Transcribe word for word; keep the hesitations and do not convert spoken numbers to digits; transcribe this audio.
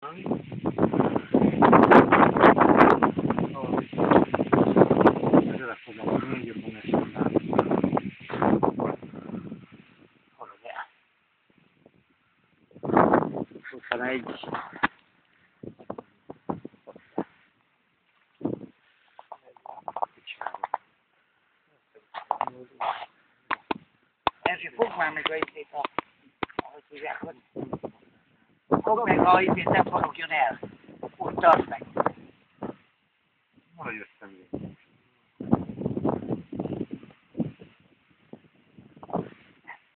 Egy. Erzsi, fogd már meg a izét a... ahogy hívják, hogy... Fogd meg a izét, nem forogjon el. Úgy tart meg. Hol jöttem én?